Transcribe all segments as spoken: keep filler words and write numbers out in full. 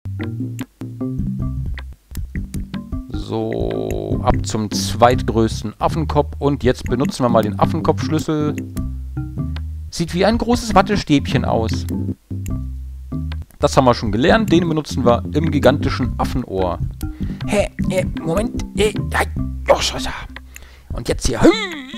So, ab zum zweitgrößten Affenkopf. Und jetzt benutzen wir mal den Affenkopfschlüssel. Sieht wie ein großes Wattestäbchen aus. Das haben wir schon gelernt. Den benutzen wir im gigantischen Affenohr. Hä, äh, Moment. Äh, und jetzt hier.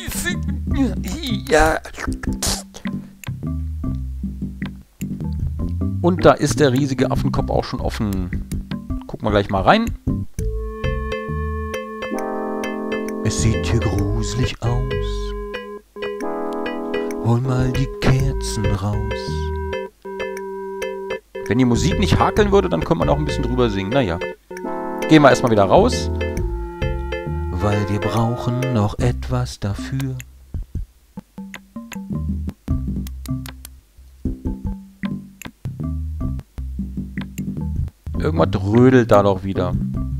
Und da ist der riesige Affenkopf auch schon offen. Gucken wir gleich mal rein. Es sieht hier gruselig aus. Hol mal die Kerzen raus. Wenn die Musik nicht hakeln würde, dann könnte man auch ein bisschen drüber singen. Naja. Gehen wir erstmal wieder raus. Weil wir brauchen noch etwas dafür. Irgendwas rödelt da doch wieder.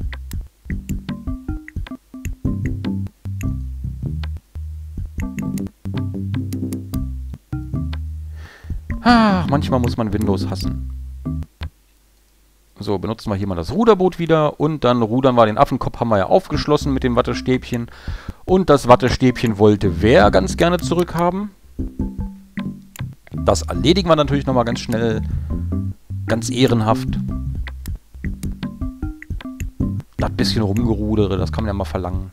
Ach, manchmal muss man Windows hassen. So, benutzen wir hier mal das Ruderboot wieder. Und dann rudern wir den Affenkopf, haben wir ja aufgeschlossen mit dem Wattestäbchen. Und das Wattestäbchen wollte wer ganz gerne zurückhaben? Das erledigen wir natürlich nochmal ganz schnell. Ganz ehrenhaft. Das bisschen rumgerudere, das kann man ja mal verlangen.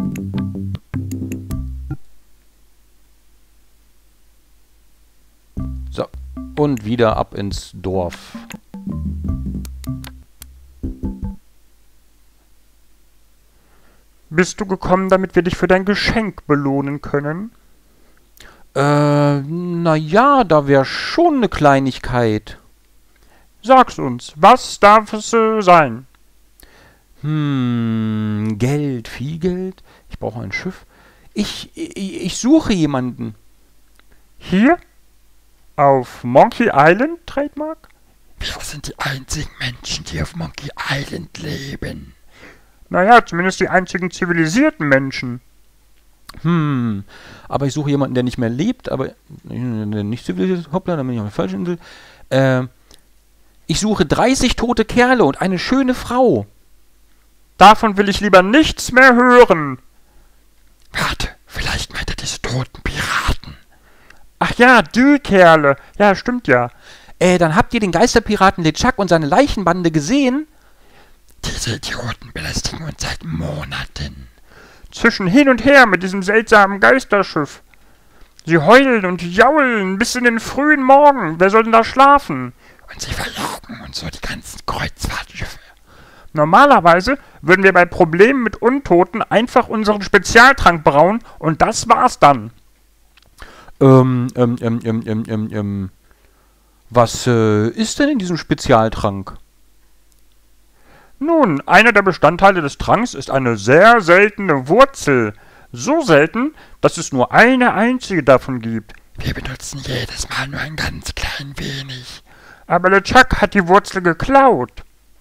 So, und wieder ab ins Dorf. Bist du gekommen, damit wir dich für dein Geschenk belohnen können? Äh, naja, da wäre schon eine Kleinigkeit. Sag's uns, was darf es äh, sein? Hm, Geld, viel Geld. Ich brauche ein Schiff. Ich, ich, ich suche jemanden. Hier? Auf Monkey Island, Trademark? Wir sind die einzigen Menschen, die auf Monkey Island leben. Naja, zumindest die einzigen zivilisierten Menschen. Hm, aber ich suche jemanden, der nicht mehr lebt, aber nicht zivilisiert. Hoppla, dann bin ich auf der falschen Insel. Äh, ich suche dreißig tote Kerle und eine schöne Frau. Davon will ich lieber nichts mehr hören. Warte, vielleicht meint er diese toten Piraten. Ach ja, die Kerle. Ja, stimmt ja. Äh, dann habt ihr den Geisterpiraten LeChuck und seine Leichenbande gesehen? Diese Idioten belästigen uns seit Monaten. Zwischen hin und her mit diesem seltsamen Geisterschiff. Sie heulen und jaulen bis in den frühen Morgen. Wer soll denn da schlafen? Und sie verlocken uns so die ganzen Kreuzfahrtschiffe. Normalerweise würden wir bei Problemen mit Untoten einfach unseren Spezialtrank brauen und das war's dann. Ähm, ähm, ähm, ähm, ähm, ähm, ähm. Was äh, ist denn in diesem Spezialtrank? Nun, einer der Bestandteile des Tranks ist eine sehr seltene Wurzel. So selten, dass es nur eine einzige davon gibt. Wir benutzen jedes Mal nur ein ganz klein wenig. Aber LeChuck hat die Wurzel geklaut.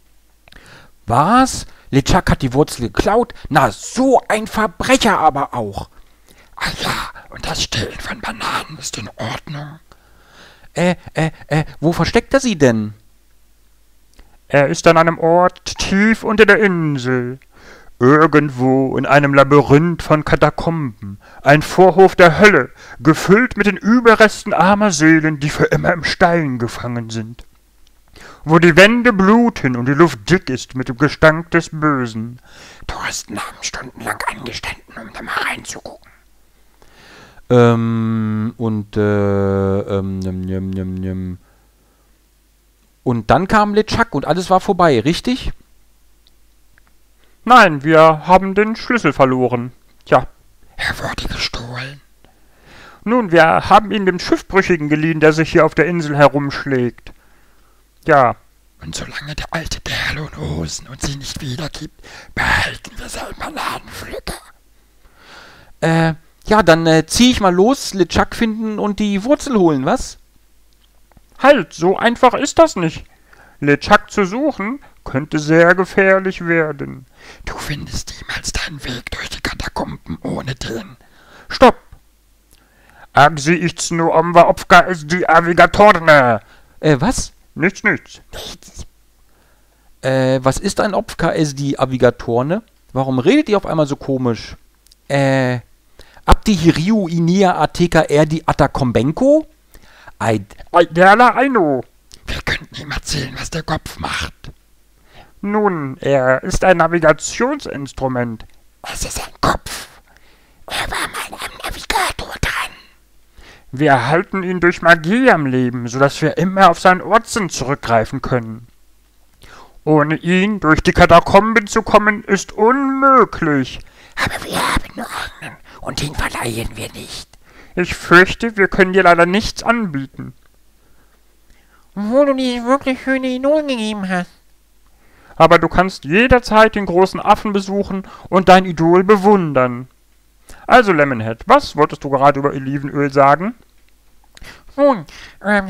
Was? LeChuck hat die Wurzel geklaut? Na, so ein Verbrecher aber auch. Ah ja, und das Stehlen von Bananen ist in Ordnung. Äh, äh, äh, wo versteckt er sie denn? Er ist an einem Ort tief unter der Insel. Irgendwo in einem Labyrinth von Katakomben. Ein Vorhof der Hölle, gefüllt mit den Überresten armer Seelen, die für immer im Stein gefangen sind. Wo die Wände bluten und die Luft dick ist mit dem Gestank des Bösen. Thorsten haben stundenlang angestanden, um da mal reinzugucken. Ähm, und, äh, ähm, nimm, nimm, nimm, nimm. Und dann kam LeChuck und alles war vorbei, richtig? Nein, wir haben den Schlüssel verloren. Tja. Er wurde gestohlen. Nun, wir haben ihn dem Schiffbrüchigen geliehen, der sich hier auf der Insel herumschlägt. Ja. Und solange der alte Kerl und Hosen uns sie nicht wiedergibt, behalten wir seinen Bananenpflücker. Äh, ja, dann äh, zieh ich mal los, LeChuck finden und die Wurzel holen, was? Halt, so einfach ist das nicht. LeChuck zu suchen, könnte sehr gefährlich werden. Du findest niemals deinen Weg durch die Katakomben ohne den. Stopp! Agsi ichts nu omwa opfka is die Avigatorne. Äh, was? Nichts, nichts. Nichts. Äh, was ist ein Opf K S D Avigatorne? Warum redet ihr auf einmal so komisch? Äh, Abdi Hiriu Inea Ateka Erdi Atakombenko? Ei, Derla Aino. Wir könnten ihm erzählen, was der Kopf macht. Nun, er ist ein Navigationsinstrument. Es ist ein Kopf. Er war mal am Navigator dran. Wir halten ihn durch Magie am Leben, sodass wir immer auf seinen Ortssinn zurückgreifen können. Ohne ihn durch die Katakomben zu kommen, ist unmöglich. Aber wir haben nur einen und den verleihen wir nicht. Ich fürchte, wir können dir leider nichts anbieten. Wo du die wirklich schöne Idol gegeben hast. Aber du kannst jederzeit den großen Affen besuchen und dein Idol bewundern. Also, Lemonhead, was wolltest du gerade über Olivenöl sagen? Nun, ähm,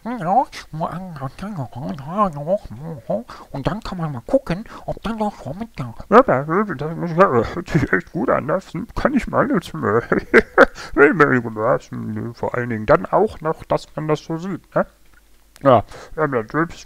und dann kann man mal gucken, ob dann noch schon mit da. Ja, das hört sich echt gut an. Das kann ich mal jetzt mehr. Vor allen Dingen dann auch noch, dass man das so sieht, ne? Ja, ja, natürlich.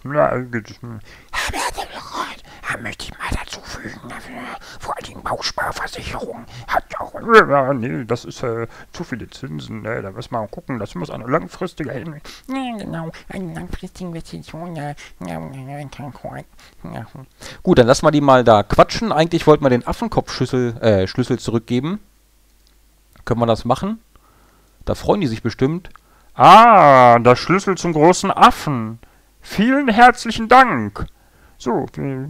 Da möchte ich mal dazu fügen, vor allem Bausparversicherung hat auch... Ja, nee, das ist äh, zu viele Zinsen, ne? Da müssen wir mal gucken, das muss eine langfristige... Ja, genau, eine langfristige Investition, ja, ja, ja, korrekt. Ja. gut, dann lassen wir die mal da quatschen. Eigentlich wollten wir den Affenkopfschlüssel äh, Schlüssel zurückgeben. Können wir das machen? Da freuen die sich bestimmt. Ah, der Schlüssel zum großen Affen. Vielen herzlichen Dank. So,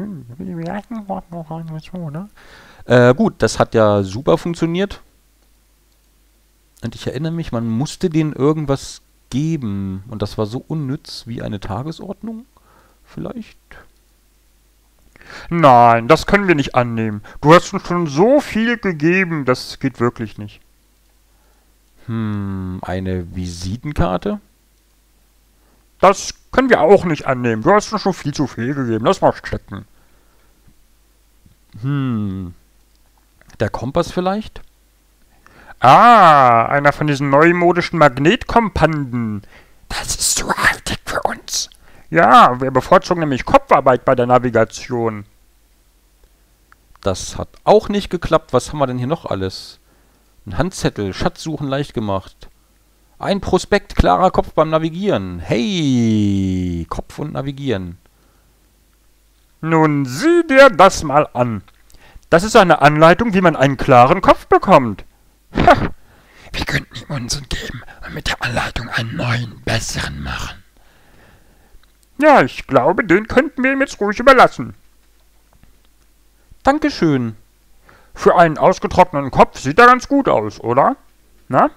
Äh, gut, das hat ja super funktioniert. Und ich erinnere mich, man musste denen irgendwas geben. Und das war so unnütz wie eine Tagesordnung. Vielleicht? nein, das können wir nicht annehmen. Du hast uns schon so viel gegeben, das geht wirklich nicht. Hm, eine Visitenkarte? Das können wir auch nicht annehmen. Du hast uns schon viel zu viel gegeben. Lass mal stecken. Hm, der Kompass vielleicht? Ah, einer von diesen neumodischen Magnetkompanden. Das ist zu hightech für uns. Ja, wir bevorzugen nämlich Kopfarbeit bei der Navigation. Das hat auch nicht geklappt. Was haben wir denn hier noch alles? Ein Handzettel, Schatzsuchen leicht gemacht. Ein Prospekt, klarer Kopf beim Navigieren. Hey, Kopf und Navigieren. Nun sieh dir das mal an. Das ist eine Anleitung, wie man einen klaren Kopf bekommt. Ha, wir könnten ihm unseren geben und mit der Anleitung einen neuen, besseren machen. Ja, ich glaube, den könnten wir ihm jetzt ruhig überlassen. Dankeschön. Für einen ausgetrockneten Kopf sieht er ganz gut aus, oder? Na?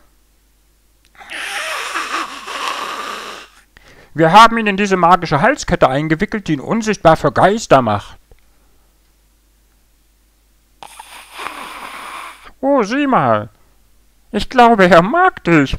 Wir haben ihn in diese magische Halskette eingewickelt, die ihn unsichtbar für Geister macht. Oh, sieh mal. Ich glaube, er mag dich.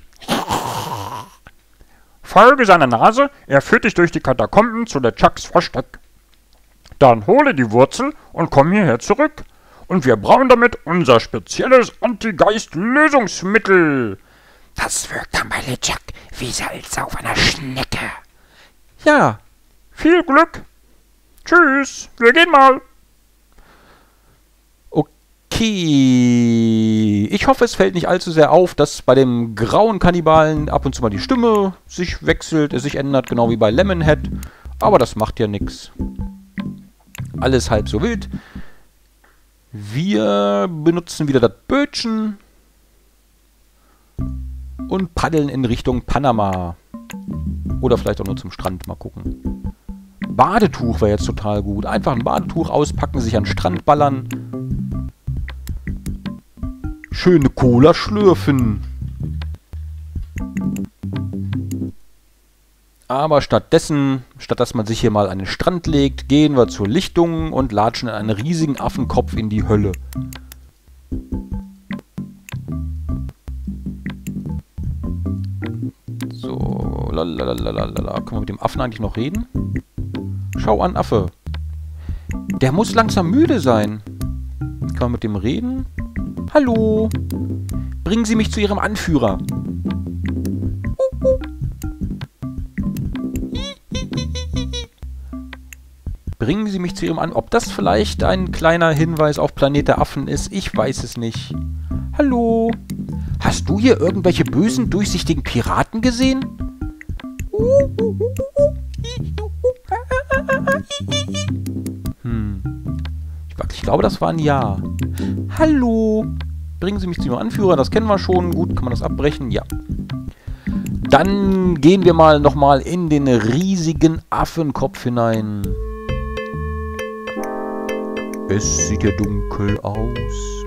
Folge seiner Nase, er führt dich durch die Katakomben zu der Chucks Versteck. Dann hole die Wurzel und komm hierher zurück. Und wir brauen damit unser spezielles Anti-Geist-Lösungsmittel. Das wirkt dann bei LeChuck wie Salz auf einer Schnecke. Ja, Viel Glück. Tschüss, wir gehen mal. okay. Ich hoffe, es fällt nicht allzu sehr auf, dass bei dem grauen Kannibalen ab und zu mal die Stimme sich wechselt, es sich ändert, genau wie bei Lemonhead. Aber das macht ja nichts. Alles halb so wild. Wir benutzen wieder das Bötchen und paddeln in Richtung Panama. Oder vielleicht auch nur zum Strand, mal gucken. Badetuch wäre jetzt total gut. Einfach ein Badetuch auspacken, sich an den Strand ballern. Schöne Cola schlürfen. Aber stattdessen, statt dass man sich hier mal an den Strand legt, gehen wir zur Lichtung und latschen in einen riesigen Affenkopf in die Hölle. So, lalalala. Können wir mit dem Affen eigentlich noch reden? Schau an, Affe. Der muss langsam müde sein. Kann man mit dem reden? Hallo. Bringen Sie mich zu Ihrem Anführer. Bringen Sie mich zu Ihrem An... Ob das vielleicht ein kleiner Hinweis auf Planet der Affen ist, ich weiß es nicht. Hallo? Hast du hier irgendwelche bösen, durchsichtigen Piraten gesehen? Hm. Ich, ich glaube, das war ein Ja. Hallo? Bringen Sie mich zu Ihrem Anführer, das kennen wir schon. Gut, kann man das abbrechen? Ja. Dann gehen wir mal nochmal in den riesigen Affenkopf hinein. Es sieht ja dunkel aus.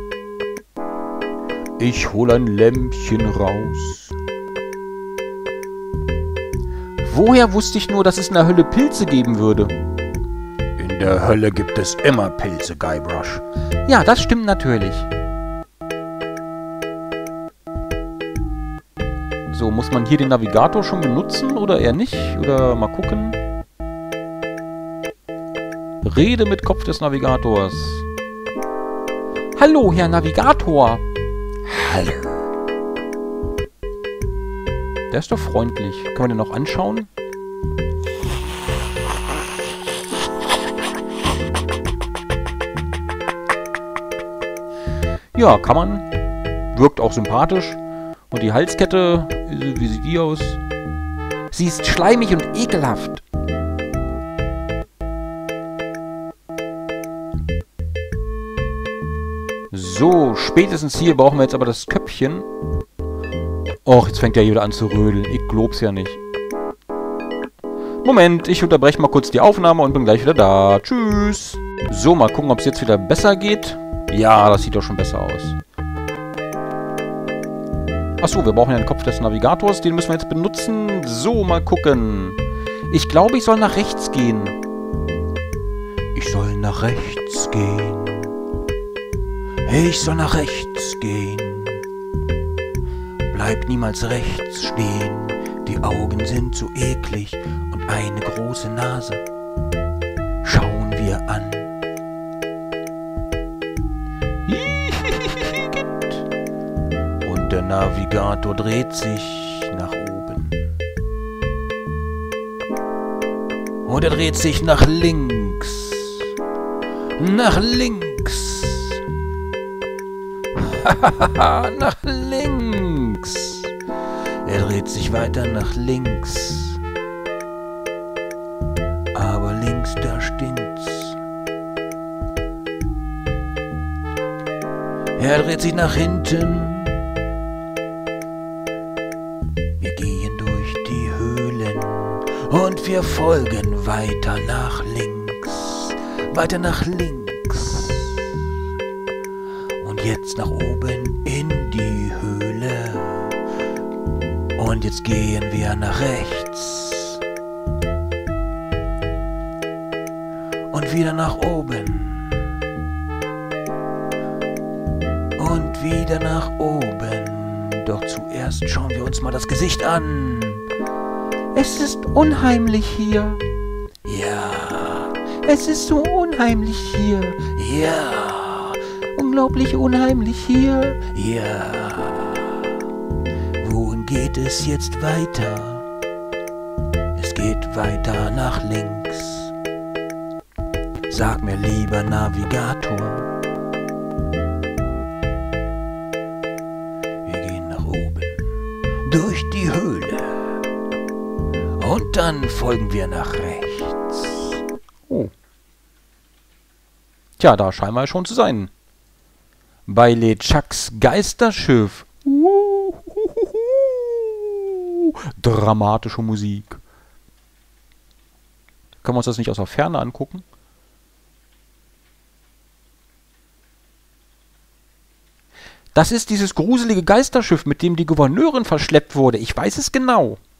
Ich hol ein Lämpchen raus. Woher wusste ich nur, dass es in der Hölle Pilze geben würde? In der Hölle gibt es immer Pilze, Guybrush. Ja, das stimmt natürlich. So, muss man hier den Navigator schon benutzen oder eher nicht? Oder mal gucken. Rede mit Kopf des Navigators. Hallo, Herr Navigator. Hallo. Der ist doch freundlich. Können wir den noch anschauen? Ja, kann man. Wirkt auch sympathisch. Und die Halskette, wie sieht die aus? Sie ist schleimig und ekelhaft. So, spätestens hier brauchen wir jetzt aber das Köpfchen. Och, jetzt fängt er hier wieder an zu rödeln. Ich glaub's ja nicht. Moment, ich unterbreche mal kurz die Aufnahme und bin gleich wieder da. Tschüss. So, mal gucken, ob es jetzt wieder besser geht. Ja, das sieht doch schon besser aus. Achso, wir brauchen ja den Kopf des Navigators. Den müssen wir jetzt benutzen. So, mal gucken. Ich glaube, ich soll nach rechts gehen. Ich soll nach rechts gehen. Ich soll nach rechts gehen. Bleib niemals rechts stehen. Die Augen sind so eklig und eine große Nase. Schauen wir an. Und der Navigator dreht sich nach oben. Und er dreht sich nach links. Nach links. Nach links. Er dreht sich weiter nach links. Aber links, da stinkt's. Er dreht sich nach hinten. Wir gehen durch die Höhlen und wir folgen weiter nach links. Weiter nach links. Und jetzt nach oben in die Höhle. Und jetzt gehen wir nach rechts. Und wieder nach oben. Und wieder nach oben. Doch zuerst schauen wir uns mal das Gesicht an. Es ist unheimlich hier. Ja. Es ist so unheimlich hier. Ja. Unglaublich unheimlich hier. Ja. Wohin geht es jetzt weiter? Es geht weiter nach links. Sag mir lieber Navigator. Wir gehen nach oben. Durch die Höhle. Und dann folgen wir nach rechts. Oh. Tja, da scheinen wir schon zu sein. Bei LeChucks Geisterschiff. Uh, uh, uh, uh. Dramatische Musik. Können wir uns das nicht aus der Ferne angucken? Das ist dieses gruselige Geisterschiff, mit dem die Gouverneurin verschleppt wurde. Ich weiß es genau.